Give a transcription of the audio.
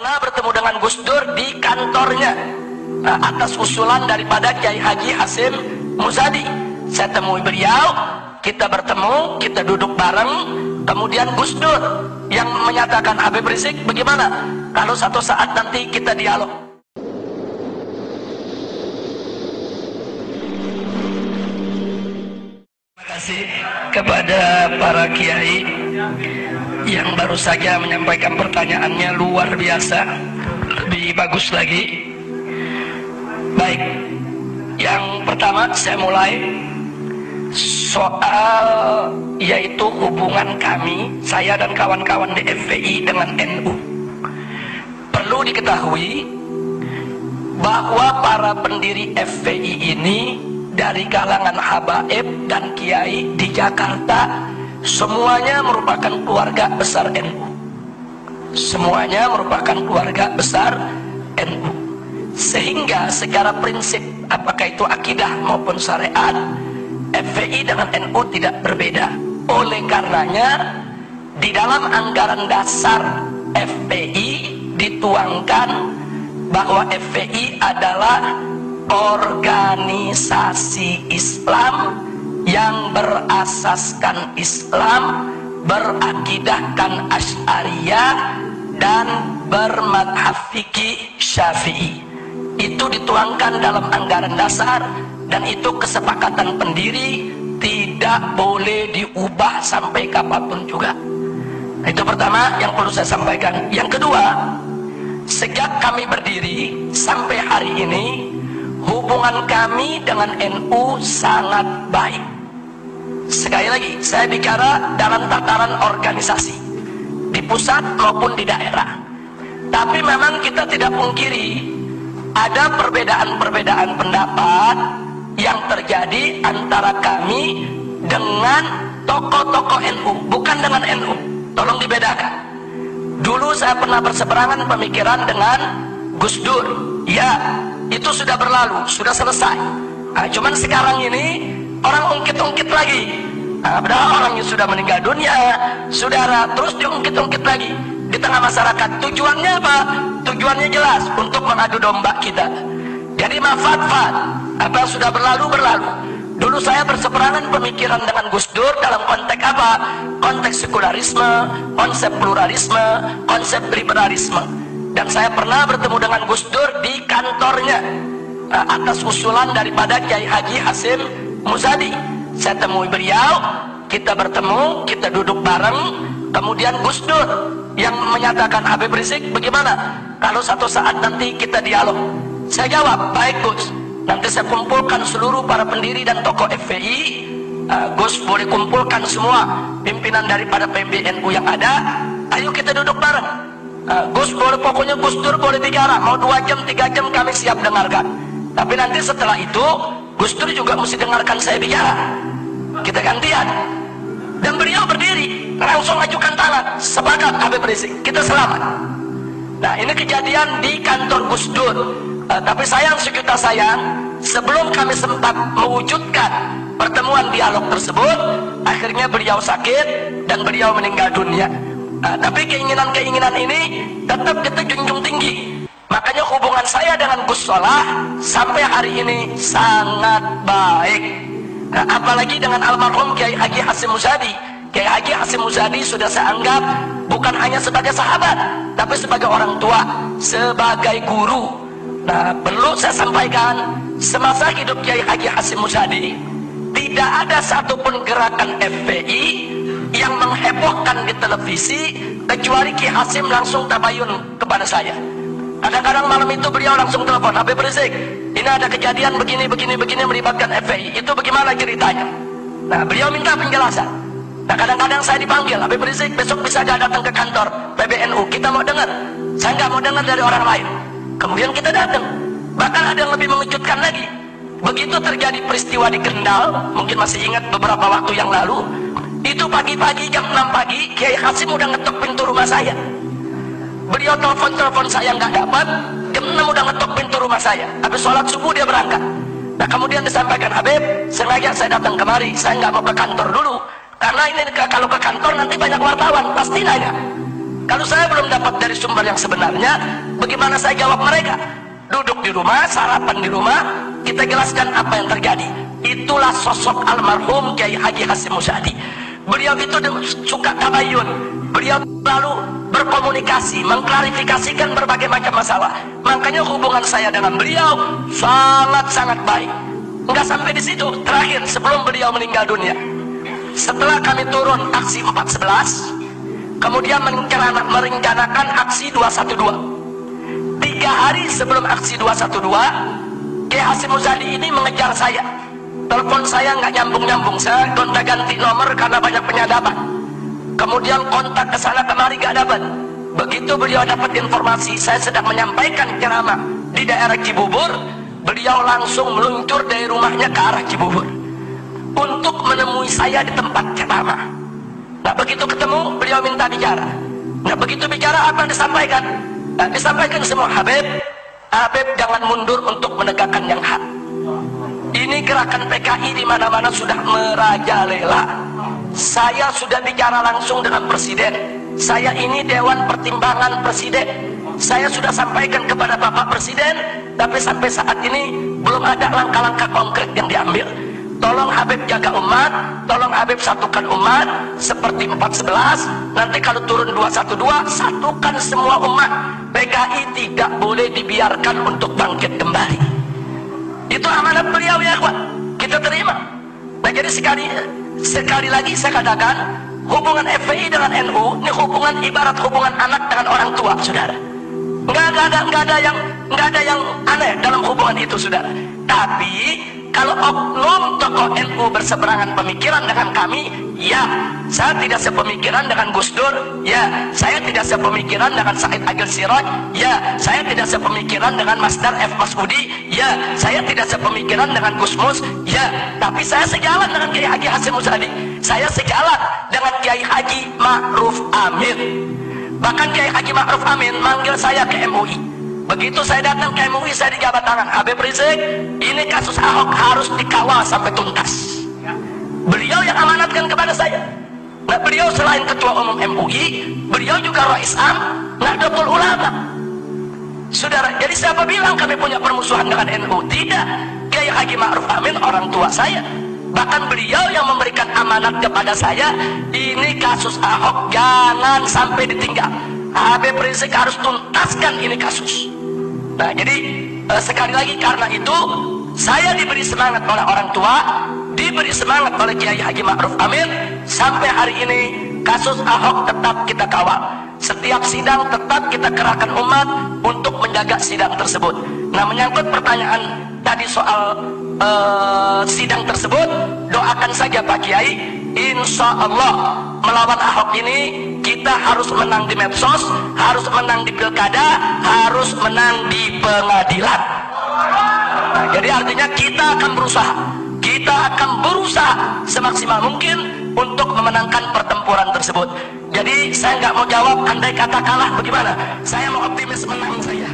pernah bertemu dengan Gus Dur di kantornya atas usulan daripada Kiai Haji Hasyim Muzadi. Saya temui beliau, kita bertemu, kita duduk bareng. Kemudian Gus Dur yang menyatakan, Habib Rizik, bagaimana kalau satu saat nanti kita dialog? Terima kasih kepada para kiai yang baru saja menyampaikan pertanyaannya, luar biasa, lebih bagus lagi. Baik, yang pertama saya mulai soal yaitu hubungan kami, saya dan kawan-kawan di FPI dengan NU. Perlu diketahui bahwa para pendiri FPI ini dari kalangan habaib dan kiai di Jakarta semuanya merupakan keluarga besar NU. Semuanya merupakan keluarga besar NU. Sehingga secara prinsip, apakah itu akidah maupun syariat, FPI dengan NU tidak berbeda. Oleh karenanya di dalam anggaran dasar FPI dituangkan bahwa FPI adalah organisasi Islam yang berasaskan Islam, berakidahkan Asy'ariyah dan bermadhab fikih Syafi'i. Itu dituangkan dalam anggaran dasar dan itu kesepakatan pendiri, tidak boleh diubah sampai kapanpun juga. Nah, itu pertama yang perlu saya sampaikan. Yang kedua, sejak kami berdiri sampai hari ini hubungan kami dengan NU sangat baik. Sekali lagi, saya bicara dalam tataran organisasi di pusat maupun di daerah. Tapi memang kita tidak pungkiri ada perbedaan-perbedaan pendapat yang terjadi antara kami dengan tokoh-tokoh NU, bukan dengan NU. Tolong dibedakan. Dulu saya pernah berseberangan pemikiran dengan Gus Dur. Ya, itu sudah berlalu, sudah selesai. Nah, cuman sekarang ini orang ungkit-ungkit lagi. Nah, padahal orangnya sudah meninggal dunia, saudara, terus diungkit-ungkit lagi di tengah masyarakat. Tujuannya apa? Tujuannya jelas, untuk mengadu domba kita. Jadi manfaat apa yang sudah berlalu berlalu. Dulu saya berseberangan pemikiran dengan Gus Dur dalam konteks apa? Konteks sekularisme, konsep pluralisme, konsep liberalisme. Dan saya pernah bertemu dengan Gus Dur di kantornya atas usulan daripada Kiai Haji Hasyim Muzadi. Saya temui beliau, kita bertemu, kita duduk bareng. Kemudian Gus Dur yang menyatakan, Habib Rizik, bagaimana kalau satu saat nanti kita dialog? Saya jawab, baik Gus, nanti saya kumpulkan seluruh para pendiri dan tokoh FPI. Gus boleh kumpulkan semua pimpinan daripada PBNU yang ada, ayo kita duduk bareng. Gus boleh, pokoknya Gus Dur boleh bicara, mau 2 jam 3 jam kami siap dengarkan. Tapi nanti setelah itu Gus Dur juga mesti dengarkan saya bicara. Kita gantian. Dan beliau berdiri langsung ajukan tangan, sepakat Habib Rizik, kita selamat. Nah, ini kejadian di kantor Gus Dur. Tapi sayang sejuta sayang, sebelum kami sempat mewujudkan pertemuan dialog tersebut, akhirnya beliau sakit dan beliau meninggal dunia. Tapi keinginan-keinginan ini tetap kita junjung tinggi. Makanya hubungan saya dengan Gus Solah sampai hari ini sangat baik. Apalagi dengan almarhum Kiai Haji Hasyim Muzadi. Kiai Haji Hasyim Muzadi sudah saya anggap bukan hanya sebagai sahabat, tapi sebagai orang tua, sebagai guru. Nah, perlu saya sampaikan, semasa hidup Kiai Haji Hasyim Muzadi tidak ada satupun gerakan FPI yang menghebohkan di televisi kecuali Kiai Hasyim langsung tabayun kepada saya. Kadang-kadang malam itu beliau langsung telepon, Habib Rizik, ini ada kejadian begini melibatkan FPI, itu bagaimana ceritanya? Nah, beliau minta penjelasan. Nah, kadang-kadang saya dipanggil, Habib Rizik, besok bisa gak datang ke kantor PBNU, kita mau dengar. Saya nggak mau dengar dari orang lain. Kemudian kita datang. Bahkan ada yang lebih mengejutkan lagi. Begitu terjadi peristiwa di Kendal, mungkin masih ingat beberapa waktu yang lalu, itu pagi-pagi jam 6 pagi Kiai Hasyim udah ngetok pintu rumah saya. Beliau telepon saya nggak dapat, jam 6 udah ngetok pintu rumah saya. Habis sholat subuh dia berangkat. Nah, kemudian disampaikan, Habib, sengaja saya datang kemari, saya nggak mau ke kantor dulu, karena ini kalau ke kantor nanti banyak wartawan pasti nanya. Kalau saya belum dapat dari sumber yang sebenarnya, bagaimana saya jawab mereka? Duduk di rumah, sarapan di rumah, kita jelaskan apa yang terjadi. Itulah sosok almarhum Kiai Haji Hasyim Muzadi. Beliau itu suka tabayun. Beliau lalu berkomunikasi, mengklarifikasikan berbagai macam masalah. Makanya hubungan saya dengan beliau sangat-sangat baik. Enggak sampai di situ. Terakhir sebelum beliau meninggal dunia, setelah kami turun aksi 411, kemudian merencanakan aksi 212. 3 hari sebelum aksi 212, Kiai Hasyim Muzadi ini mengejar saya. Telepon saya nggak nyambung-nyambung, saya gonta-ganti nomor karena banyak penyadapan. Kemudian kontak ke sana kemari nggak dapat. Begitu beliau dapat informasi saya sedang menyampaikan ceramah di daerah Cibubur, beliau langsung meluncur dari rumahnya ke arah Cibubur untuk menemui saya di tempat ceramah. Nah begitu ketemu, beliau minta bicara. Nah begitu bicara, apa yang disampaikan? Nah, disampaikan semua, Habib jangan mundur untuk menegakkan yang hak. Ini gerakan PKI di mana-mana sudah merajalela. Saya sudah bicara langsung dengan Presiden. Saya ini Dewan Pertimbangan Presiden. Saya sudah sampaikan kepada Bapak Presiden, tapi sampai saat ini belum ada langkah-langkah konkret yang diambil. Tolong Habib jaga umat, tolong Habib satukan umat seperti 411. Nanti kalau turun 212, satukan semua umat. PKI tidak boleh dibiarkan untuk bangkit kembali. Itu amanat beliau ya kawan, kita terima. Nah jadi sekali lagi saya katakan, hubungan FPI dengan NU ini hubungan ibarat hubungan anak dengan orang tua, saudara. Nggak ada yang aneh dalam hubungan itu, saudara. Tapi kalau oknum tokoh NU berseberangan pemikiran dengan kami, ya, saya tidak sepemikiran dengan Gus Dur, ya, saya tidak sepemikiran dengan Said Agil Siraj, ya, saya tidak sepemikiran dengan Masdar F. Masudi, ya, saya tidak sepemikiran dengan Gus Mus, ya, tapi saya sejalan dengan Kiai Haji Hasyim Muzadi, saya sejalan dengan Kiai Haji Ma'ruf Amin. Bahkan Kiai Haji Ma'ruf Amin manggil saya ke MUI. Begitu saya datang ke MUI, saya dijabat tangan, Habib Rizik, ini kasus Ahok harus dikawal sampai tuntas. Beliau yang amanatkan kepada saya. Nah, beliau selain ketua umum MUI, beliau juga Rais Am Nahdlatul Ulama. Saudara, jadi siapa bilang kami punya permusuhan dengan NU? Tidak. Kiai Haji Ma'ruf Amin orang tua saya. Bahkan beliau yang memberikan amanat kepada saya, ini kasus Ahok jangan sampai ditinggal. Habib Rizik harus tuntaskan ini kasus. Nah, jadi sekali lagi karena itu saya diberi semangat oleh orang tua, diberi semangat oleh Kiai Haji Ma'ruf Amin. Sampai hari ini kasus Ahok tetap kita kawal. Setiap sidang tetap kita kerahkan umat untuk menjaga sidang tersebut. Nah, menyangkut pertanyaan tadi soal sidang tersebut, doakan saja Pak Kiai, insya Allah melawan Ahok ini kita harus menang di medsos, harus menang di pilkada, harus menang di pengadilan. Nah, jadi artinya kita akan berusaha semaksimal mungkin untuk memenangkan pertempuran tersebut. Jadi saya nggak mau jawab andai kata kalah bagaimana, saya mau optimis menang saja.